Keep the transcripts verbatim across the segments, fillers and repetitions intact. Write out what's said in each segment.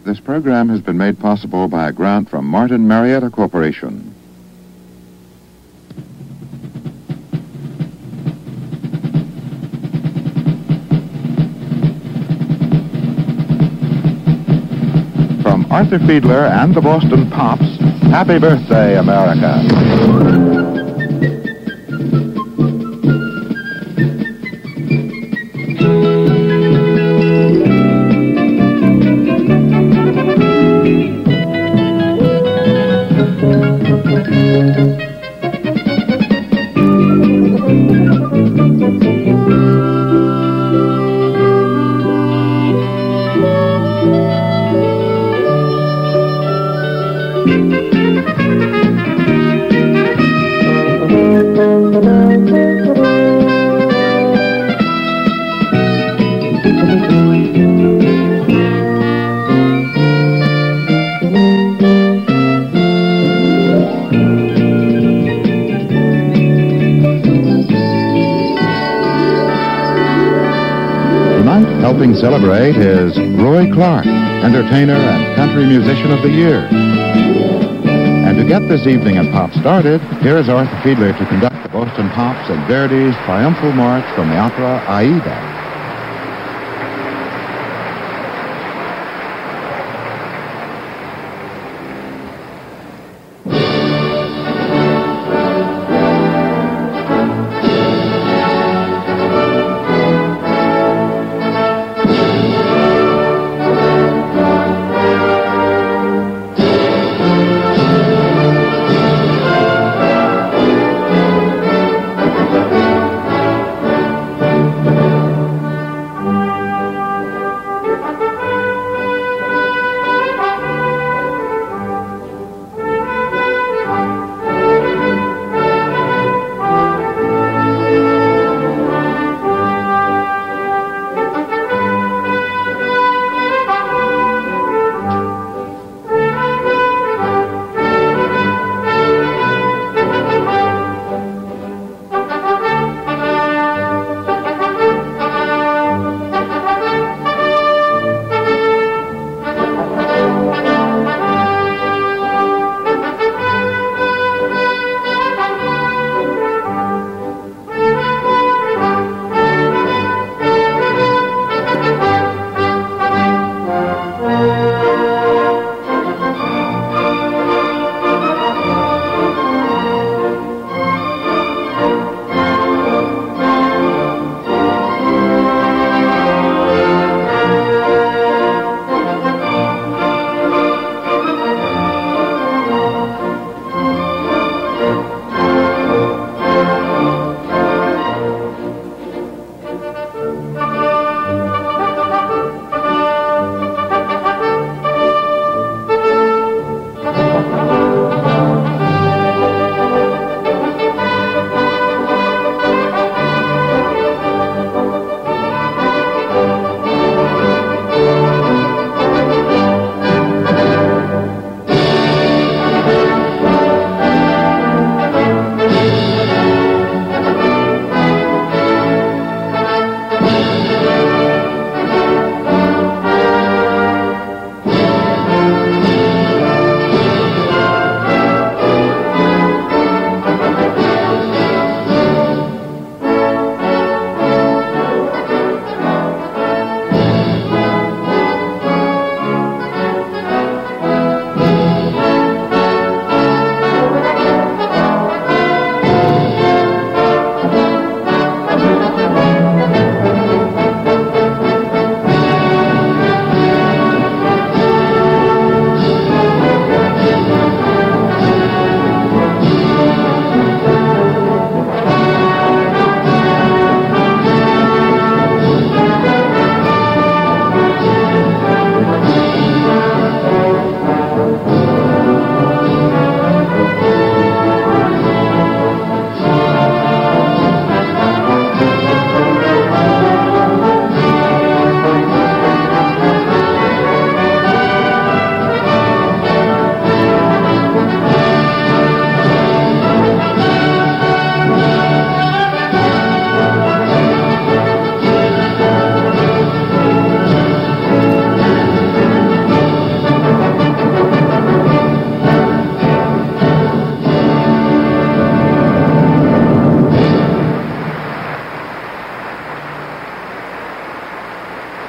This program has been made possible by a grant from Martin Marietta Corporation. From Arthur Fiedler and the Boston Pops, happy birthday, America. Helping celebrate is Roy Clark, entertainer and country musician of the year. And to get this evening in Pop started, here is Arthur Fiedler to conduct the Boston Pops and Verdi's Triumphal March from the opera Aida.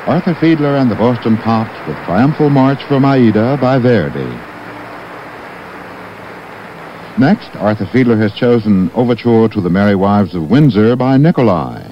Arthur Fiedler and the Boston Pops with Triumphal March from Aida by Verdi. Next, Arthur Fiedler has chosen Overture to the Merry Wives of Windsor by Nicolai.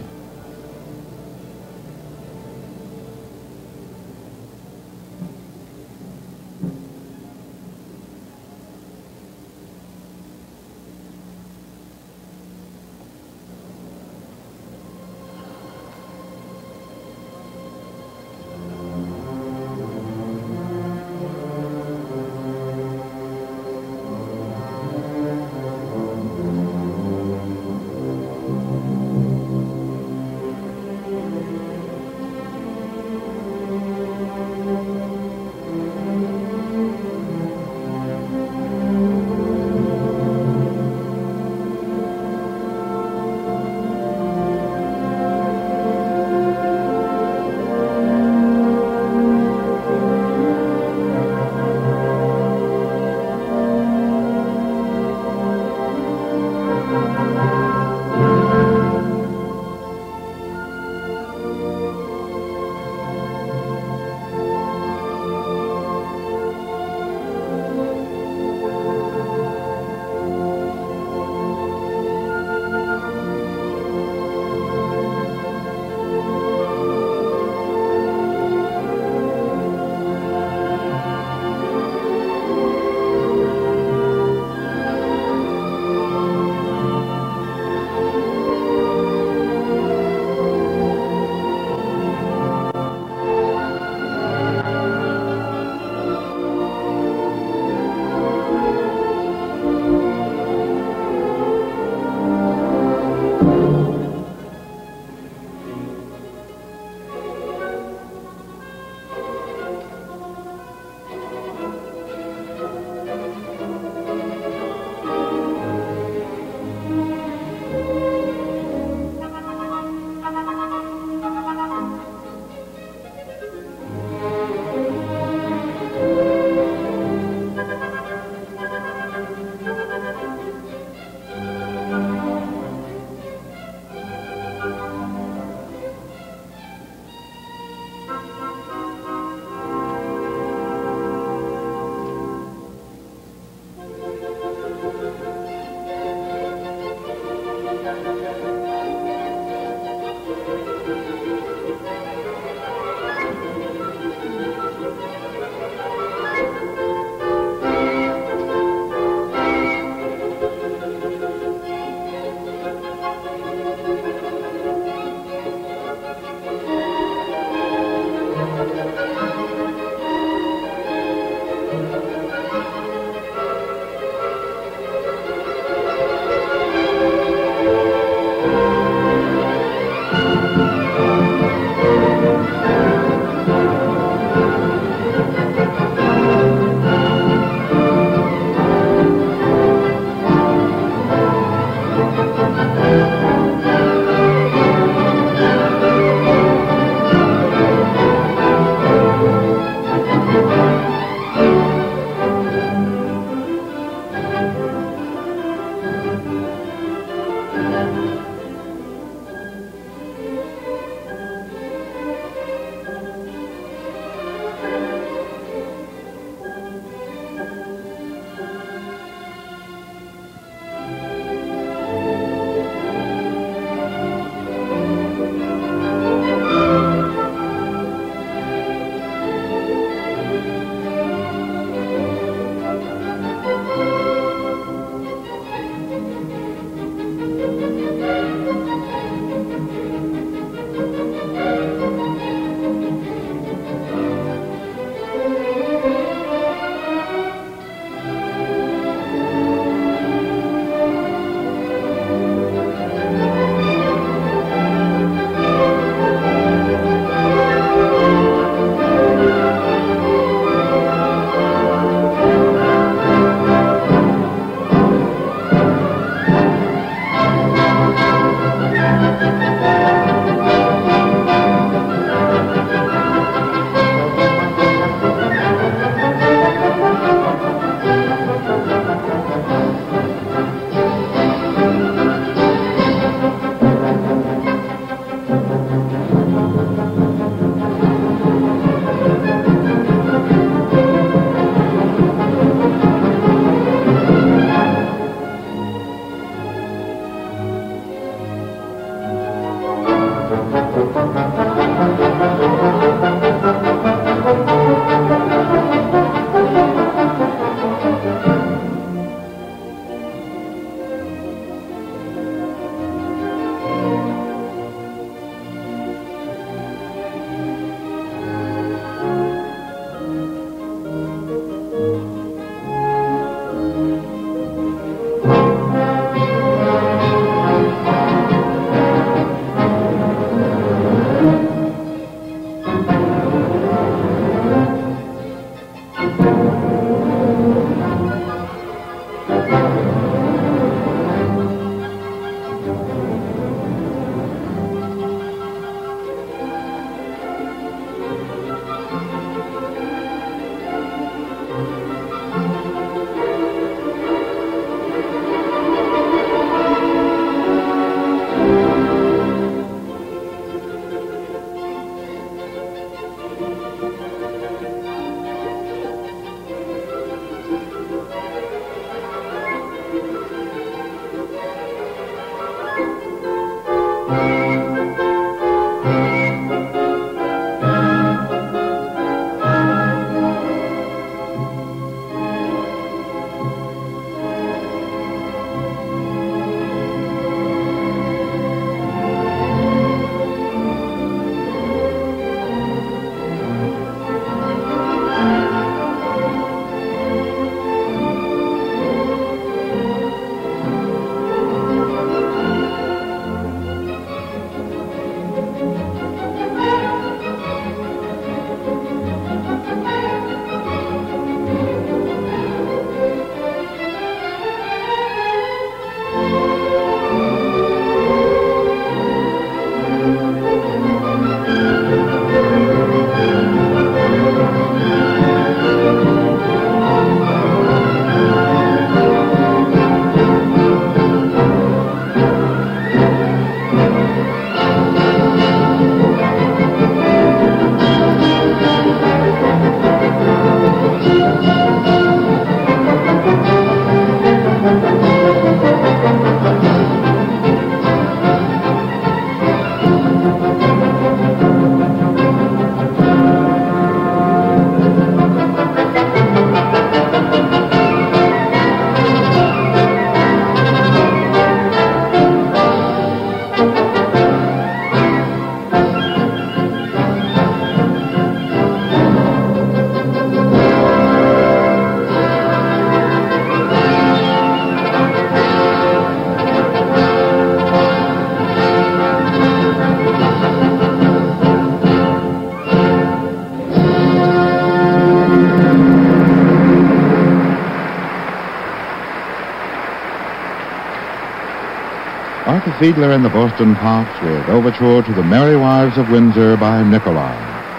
Arthur Fiedler and the Boston Pops with Overture to the Merry Wives of Windsor by Nicolai.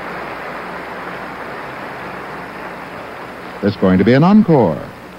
There's going to be an encore.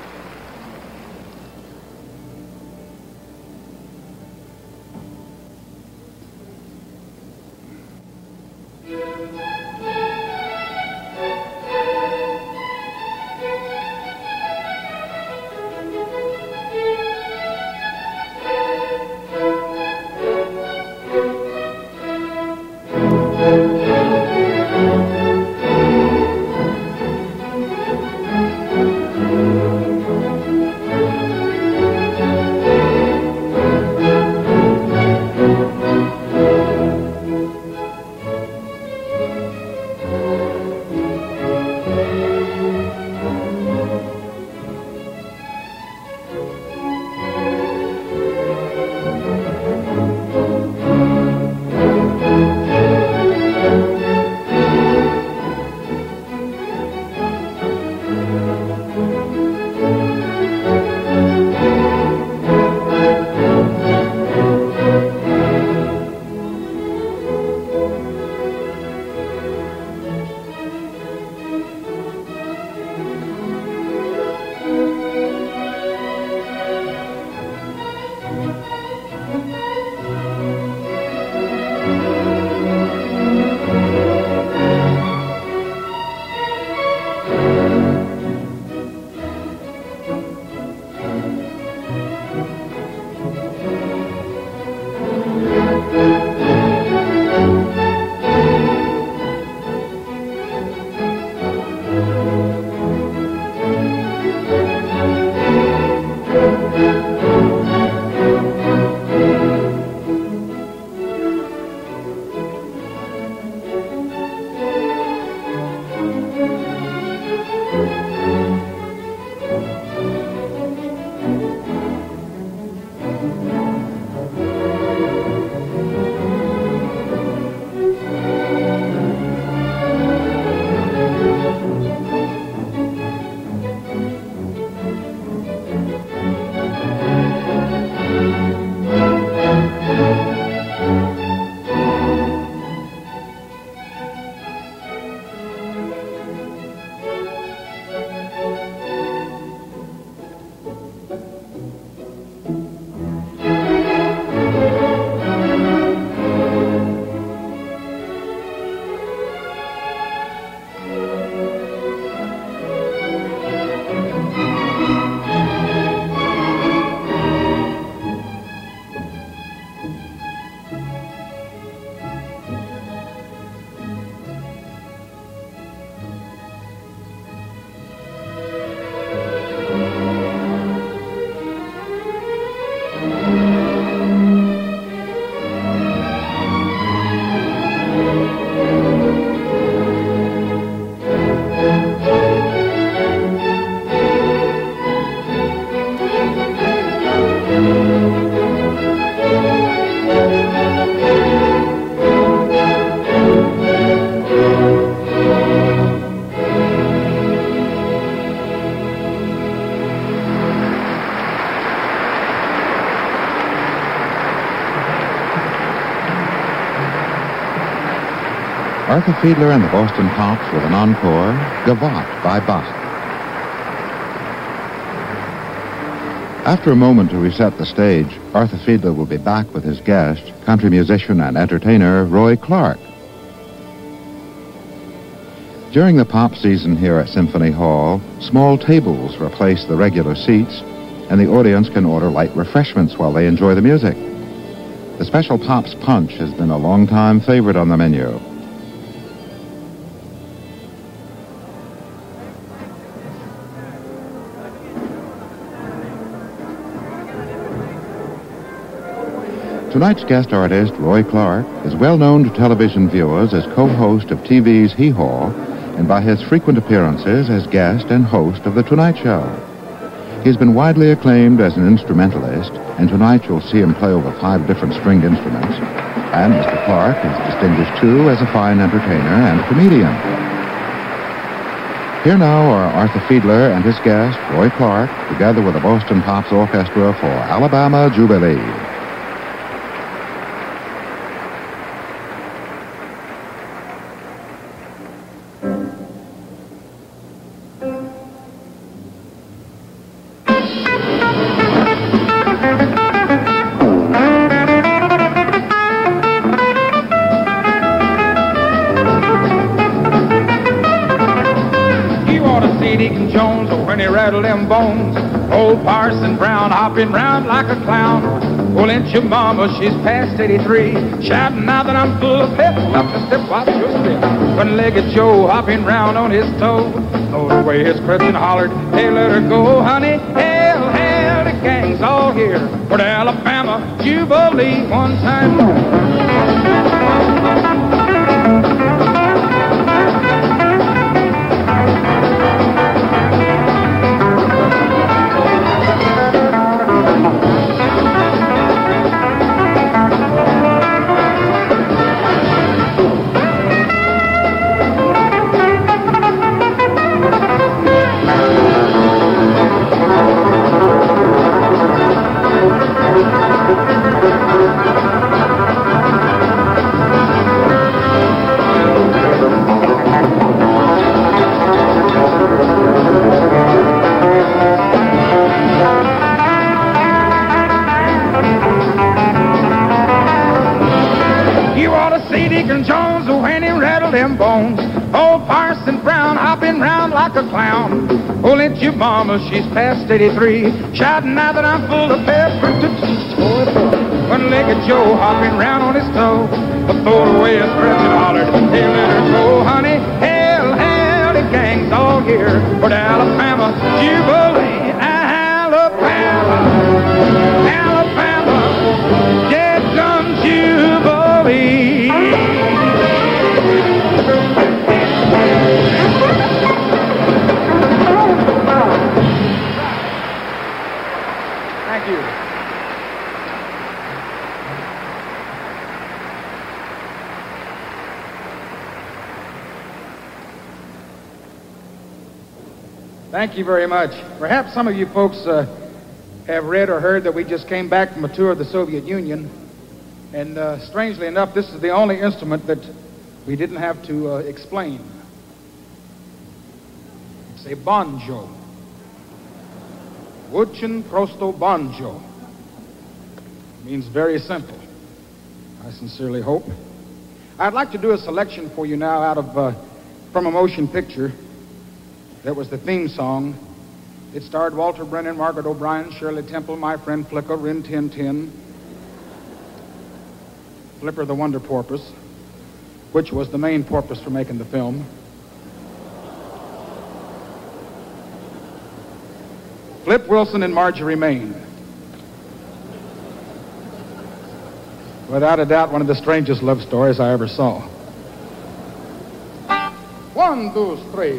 Arthur Fiedler and the Boston Pops with an encore, Gavotte by Bach. After a moment to reset the stage, Arthur Fiedler will be back with his guest, country musician and entertainer Roy Clark. During the pop season here at Symphony Hall, small tables replace the regular seats, and the audience can order light refreshments while they enjoy the music. The special Pops Punch has been a long-time favorite on the menu. Tonight's guest artist, Roy Clark, is well known to television viewers as co-host of T V's Hee Haw and by his frequent appearances as guest and host of The Tonight Show. He's been widely acclaimed as an instrumentalist, and tonight you'll see him play over five different stringed instruments. And Mister Clark is distinguished, too, as a fine entertainer and comedian. Here now are Arthur Fiedler and his guest, Roy Clark, together with the Boston Pops Orchestra for Alabama Jubilee. Deacon Jones when he rattled them bones. Old Parson Brown hopping round like a clown. Well, ain't your mama, she's past eighty-three, shouting now that I'm full of pep, up to step, watch your step. One-legged Joe hopping round on his toe, throwed away his crutch and hollered, hey, let her go, honey. Hail, hail, the gang's all here for the Alabama Jubilee one time more. A clown. Oh, let your mama, she's past eighty-three, shouting now that I'm full of pep. One-legged Joe hopping round on his toe, throwed away his crutch and hollered, hey, let her go, honey. Hail, hail, the gang's all here for the Alabama Jubilee. Alabama, Alabama, get some Jubilee. Thank you very much. Perhaps some of you folks uh, have read or heard that we just came back from a tour of the Soviet Union. And uh, strangely enough, this is the only instrument that we didn't have to uh, explain. It's a banjo. Очень prosto banjo. Means very simple. I sincerely hope. I'd like to do a selection for you now out of uh, from a motion picture. That was the theme song. It starred Walter Brennan, Margaret O'Brien, Shirley Temple, my friend Flicka, Rin Tin Tin, Flipper the Wonder Porpoise, which was the main porpoise for making the film. Flip Wilson and Marjorie Main. Without a doubt, one of the strangest love stories I ever saw. One, two, three.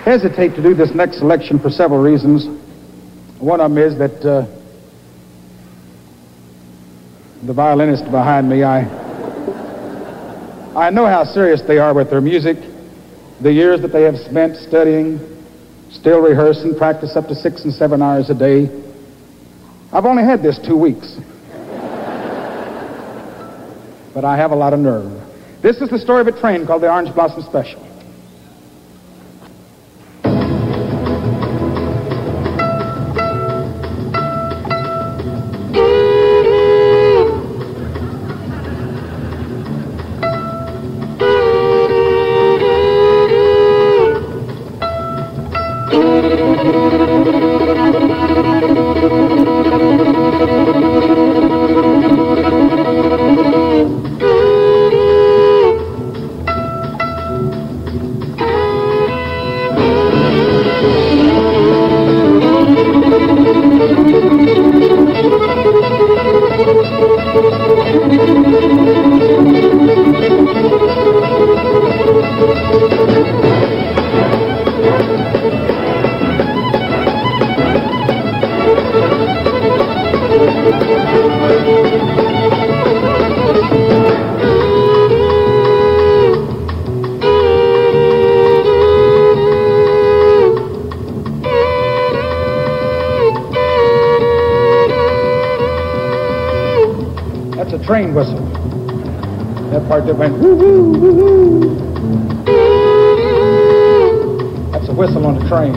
hesitate to do this next selection for several reasons. One of them is that uh, the violinist behind me, I, I know how serious they are with their music, the years that they have spent studying, still rehearsing, practice up to six and seven hours a day. I've only had this two weeks. But I have a lot of nerve. This is the story of a train called the Orange Blossom Special. Train whistle. That part that went woo woo woo woo. That's a whistle on the train.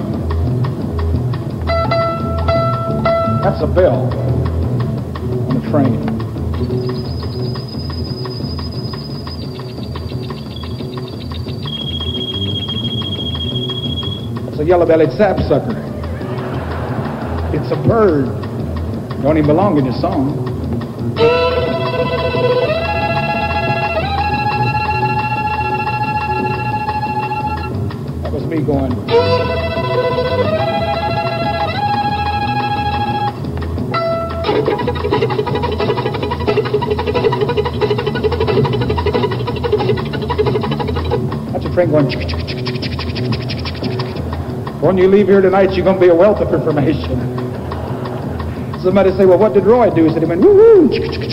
That's a bell on the train. That's a yellow-bellied sapsucker. It's a bird. Don't even belong in your song. Me going. That's a train going. When you leave here tonight, you're going to be a wealth of information. Somebody say, well, what did Roy do? He said, he went, woo-woo.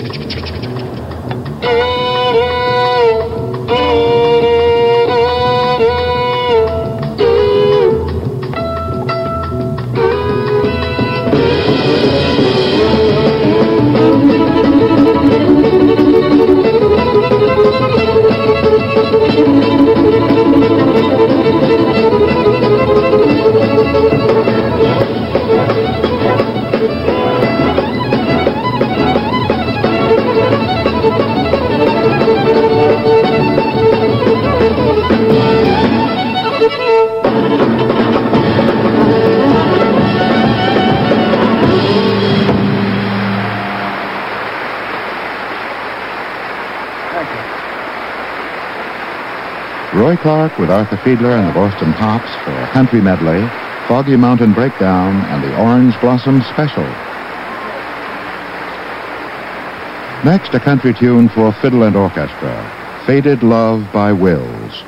Roy Clark with Arthur Fiedler and the Boston Pops for a country medley, Foggy Mountain Breakdown, and the Orange Blossom Special. Next, a country tune for fiddle and orchestra, Faded Love by Wills.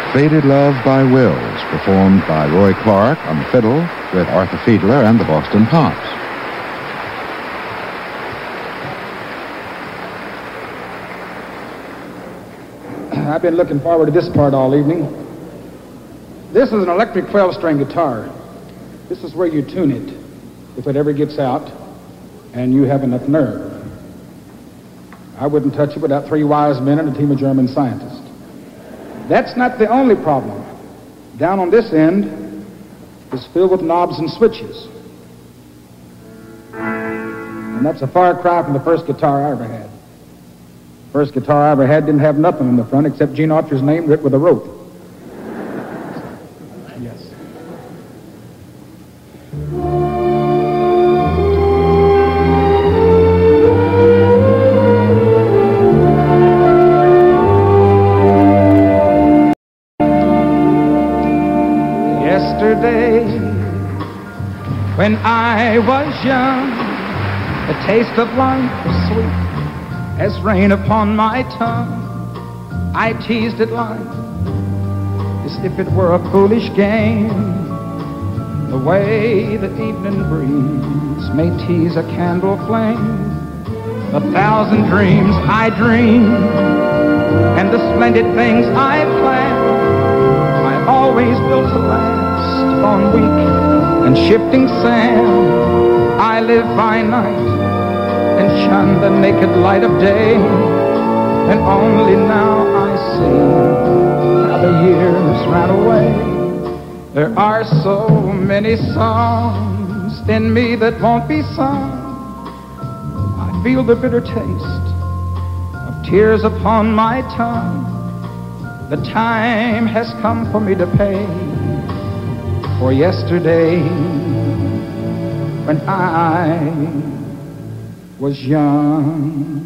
Faded Love by Wills, performed by Roy Clark on the fiddle with Arthur Fiedler and the Boston Pops. I've been looking forward to this part all evening. This is an electric twelve-string guitar. This is where you tune it, if it ever gets out and you have enough nerve. I wouldn't touch it without three wise men and a team of German scientists. That's not the only problem. Down on this end is filled with knobs and switches. And that's a far cry from the first guitar I ever had. First guitar I ever had didn't have nothing in the front except Gene Autry's name written with a rope. Yes. Yesterday, when I was young, the taste of life was sweet as rain upon my tongue. I teased it like as if it were a foolish game, the way the evening breeze may tease a candle flame. The thousand dreams I dreamed and the splendid things I planned, I always built to last on weak and shifting sand. I live by night and shun the naked light of day, and only now I see how the years ran away. There are so many songs in me that won't be sung. I feel the bitter taste of tears upon my tongue. The time has come for me to pay for yesterday when I was young.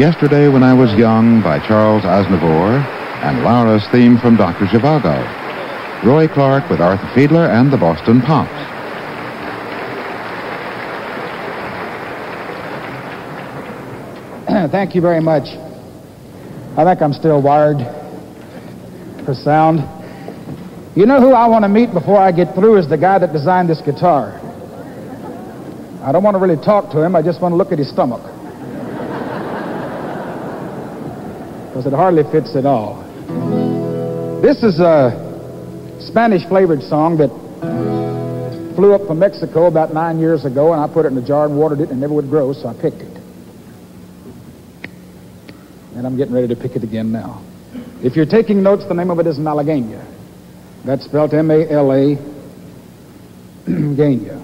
Yesterday When I Was Young by Charles Aznavour, and Lara's theme from Doctor Zhivago. Roy Clark with Arthur Fiedler and the Boston Pops. Thank you very much. I think I'm still wired for sound. You know who I want to meet before I get through is the guy that designed this guitar. I don't want to really talk to him. I just want to look at his stomach. Because it hardly fits at all. This is a Spanish-flavored song that flew up from Mexico about nine years ago, and I put it in a jar and watered it, and it never would grow, so I picked it. And I'm getting ready to pick it again now. If you're taking notes, the name of it is Malagueña. That's spelled M A L A Gaña.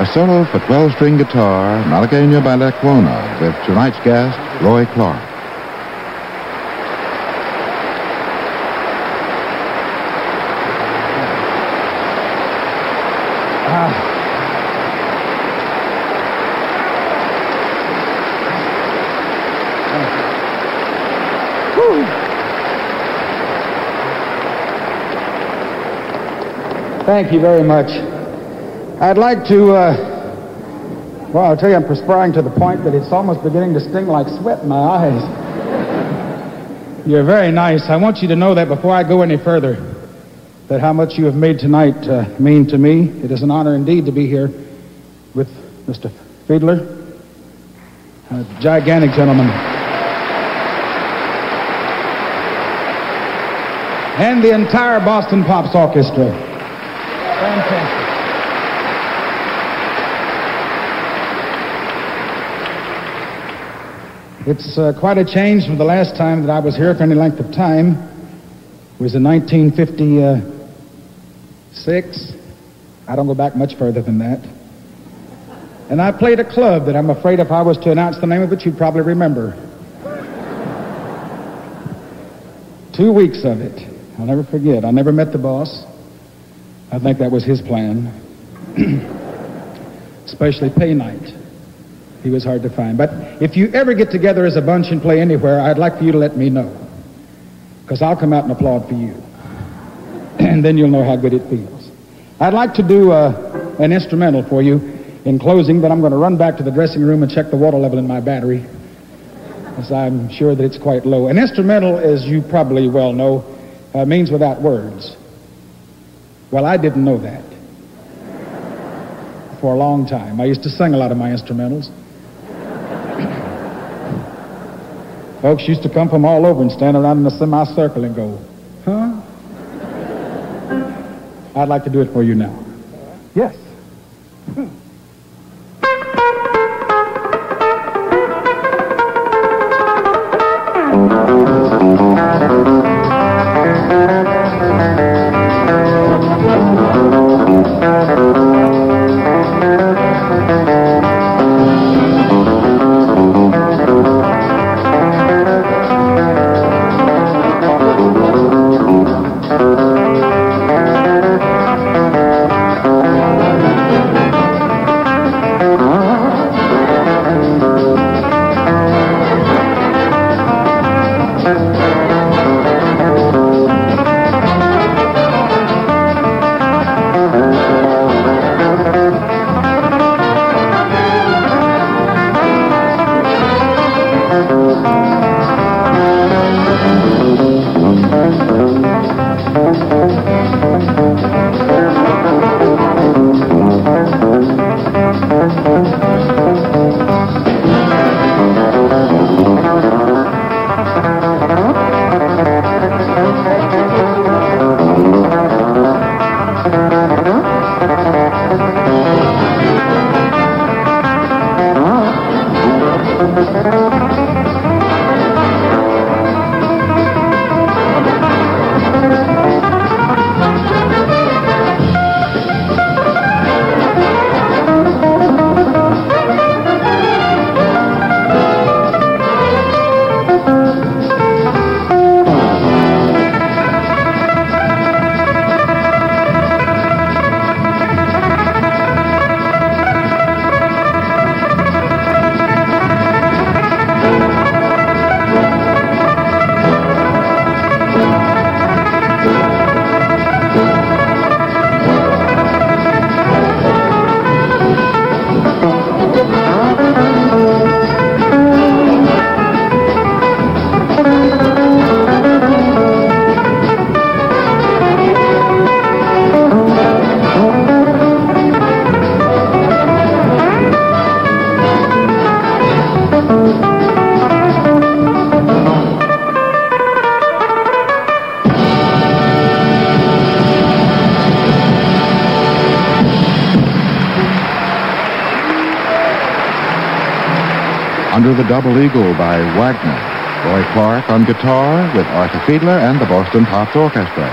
solo for twelve-string guitar, Malagueña by Lecuona, with tonight's guest, Roy Clark. Thank you very much. I'd like to, uh, well, I'll tell you, I'm perspiring to the point that it's almost beginning to sting like sweat in my eyes. You're very nice. I want you to know that before I go any further, that how much you have made tonight uh, mean to me. It is an honor indeed to be here with Mister Fiedler, a gigantic gentleman. And the entire Boston Pops Orchestra. Fantastic. It's uh, quite a change from the last time that I was here for any length of time. It was in nineteen fifty-six. I don't go back much further than that. And I played a club that I'm afraid if I was to announce the name of it, you'd probably remember. Two weeks of it. I'll never forget. I never met the boss. I think that was his plan. Especially pay night. He was hard to find. But if you ever get together as a bunch and play anywhere, I'd like for you to let me know. Because I'll come out and applaud for you. And then you'll know how good it feels. I'd like to do uh, an instrumental for you in closing, but I'm going to run back to the dressing room and check the water level in my battery, as I'm sure that it's quite low. An instrumental, as you probably well know, uh, means without words. Well, I didn't know that for a long time. I used to sing a lot of my instrumentals. Folks used to come from all over and stand around in a semicircle and go, huh? I'd like to do it for you now. Yes. Under the Double Eagle by Wagner. Roy Clark on guitar with Arthur Fiedler and the Boston Pops Orchestra.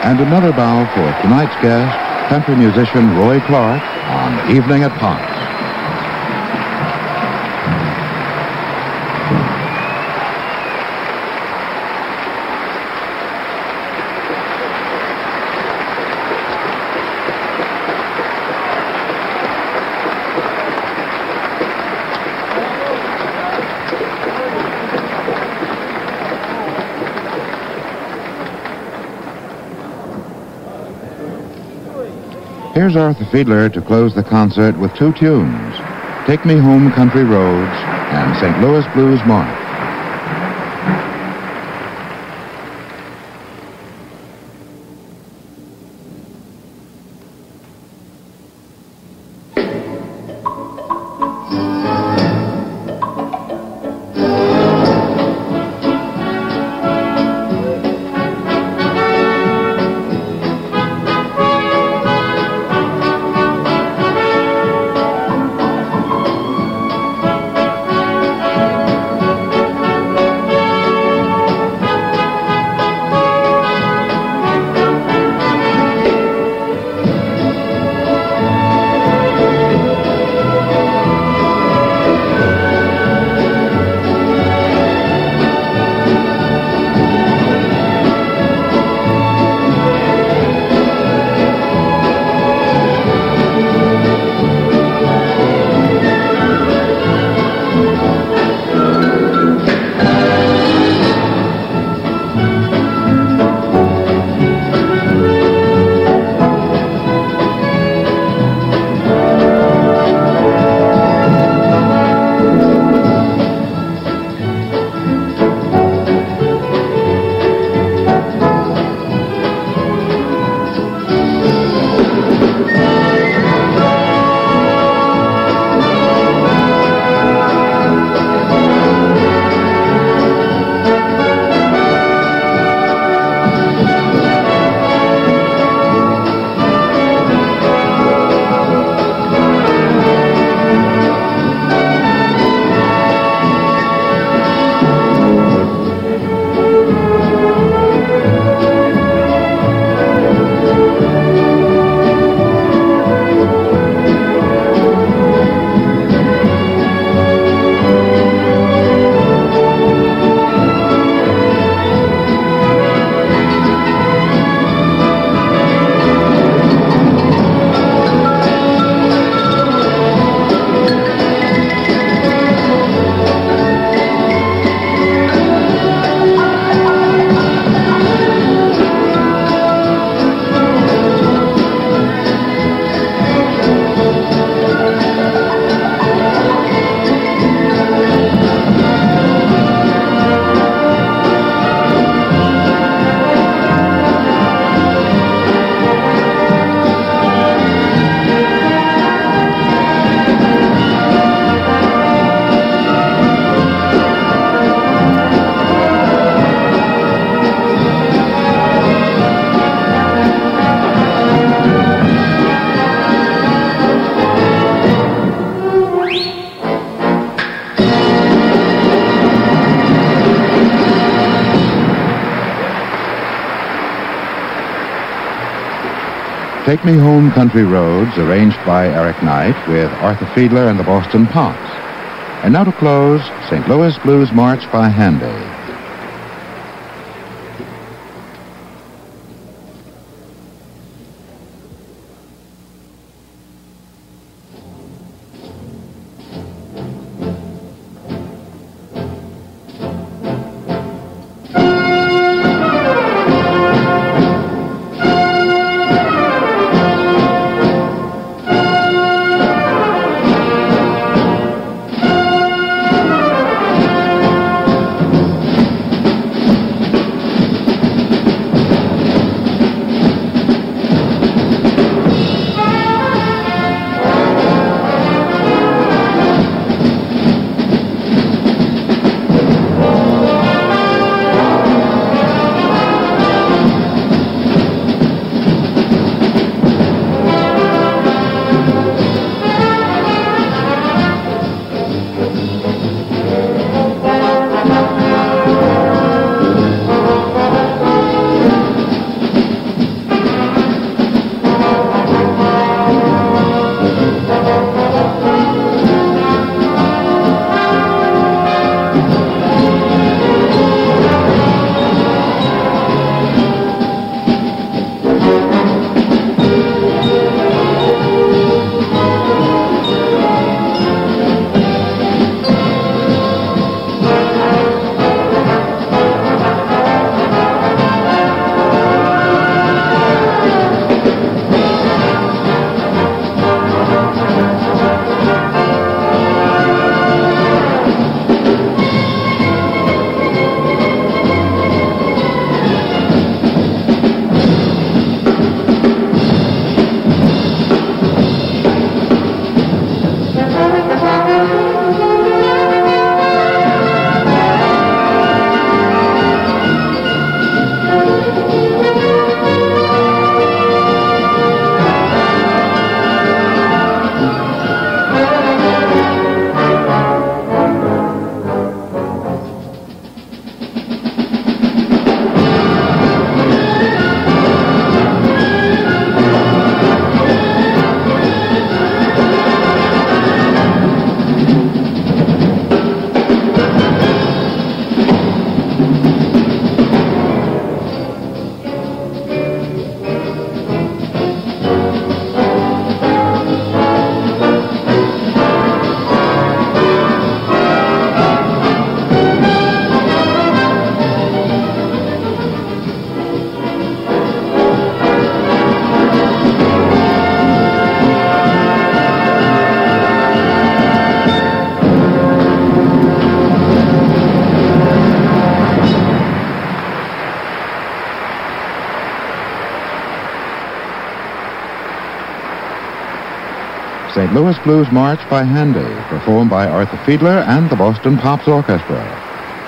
And another bow for tonight's guest, country musician Roy Clark, on Evening at Pops. Here's Arthur Fiedler to close the concert with two tunes, Take Me Home Country Roads and Saint Louis Blues March. Take Me Home Country Roads, arranged by Eric Knight with Arthur Fiedler and the Boston Pops. And now to close, Saint Louis Blues March by Handy. Saint Louis Blues March by Handy, performed by Arthur Fiedler and the Boston Pops Orchestra.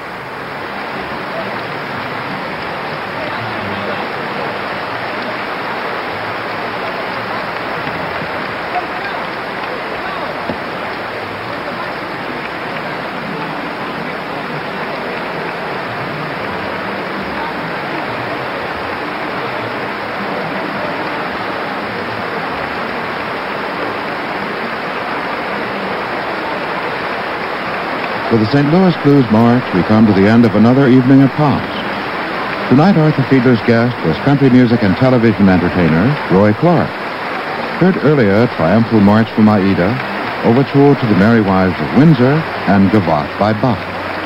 With the Saint Louis Blues March, we come to the end of another evening at Pops. Tonight, Arthur Fiedler's guest was country music and television entertainer Roy Clark. Heard earlier Triumphal March from Aida, Overture to the Merry Wives of Windsor, and Gavotte by Bach.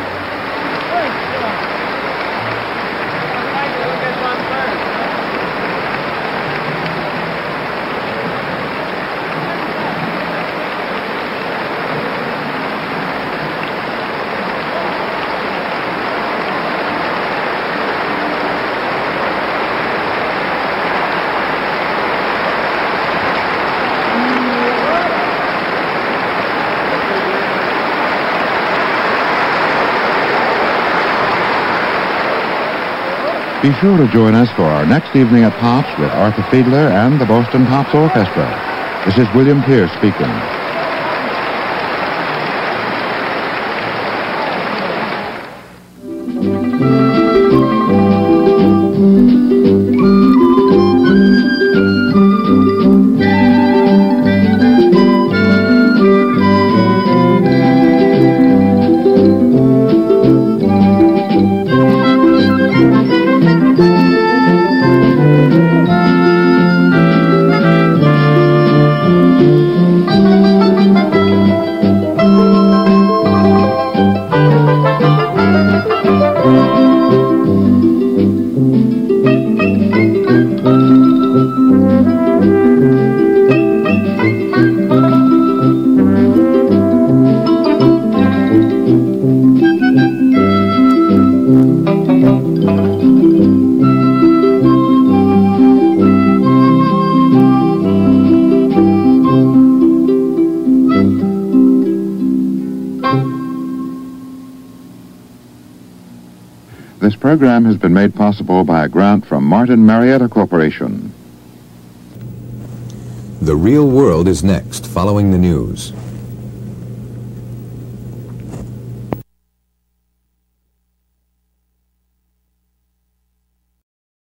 Be sure to join us for our next evening at Pops with Arthur Fiedler and the Boston Pops Orchestra. This is William Pierce speaking. This program has been made possible by a grant from Martin Marietta Corporation. The Real World is next, following the news.